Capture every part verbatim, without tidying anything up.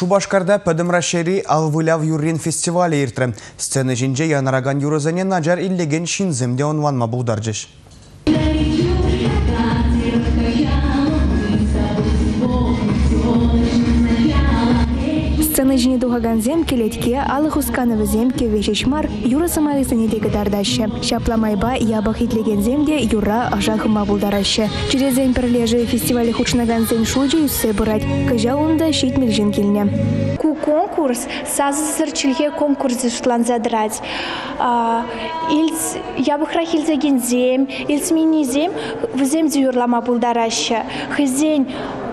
Шубашкарда Пәдімрашери Алвыляв юрин фестивалі иртірі. Сцены жинже янараган юрызыне наджар иллеген шинземде онванма бұлдаржыш. Сцены жіне туғаган зем келетке, алық ұскановы земке вешешмар юра самағысынедегі дардашы. Шапламайба ябақ итлеген земде юра ажағыма бұлдарашы. Через зем пірлежі фестивалі хучнаган зем шуджи үссе бұрад. Кажа онда шитмел жин келіне. Ку конкурс, сазы сырчылге конкурсы шутлан задрать. Ильц ябық рахилзеген зем, ильц мини зем, в земде юрлама бұлдарашы. Хызен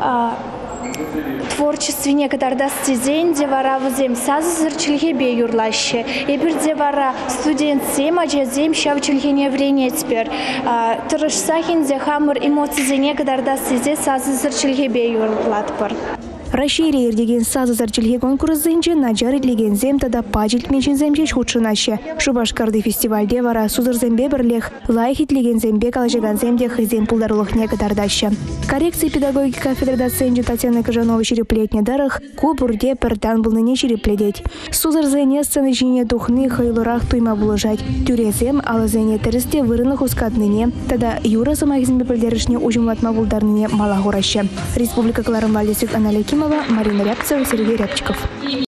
творчестве кадарда стезен девара вузем сазы зырчылге бе юрлаще. Эпир девара студент зем, ажа зем шавчылге не врене теперь. Тырышсахин зе хамыр эмоции зене кадарда стезе сазы зырчылге бе юрлатпыр. Рашири ердеген сазы зырчылге конкурс зенче наджар итлеген зем тада пажит меншін земче шутшынаще. Шубашкарды фестивальде вара сузыр зембе бірлех, лайх итлеген зембе калажаган земде хызем пулдарлық не кадардаще. Коррекции педагогики кафедры доценче Татьяна Кажанова череплетне дарах, куб урде пертан был ныне черепледеть. Сузыр зене сцены жине духны хайлурах туйма булыжать. Тюрезем алы зене тересте вырынық ускадныне, тада юра самайзембе пілдерішне ужымлатма булдарныне мала гораще. Республика Кларым Валесик Аналекимова, Марина Рябцева, Сергей Рябчиков.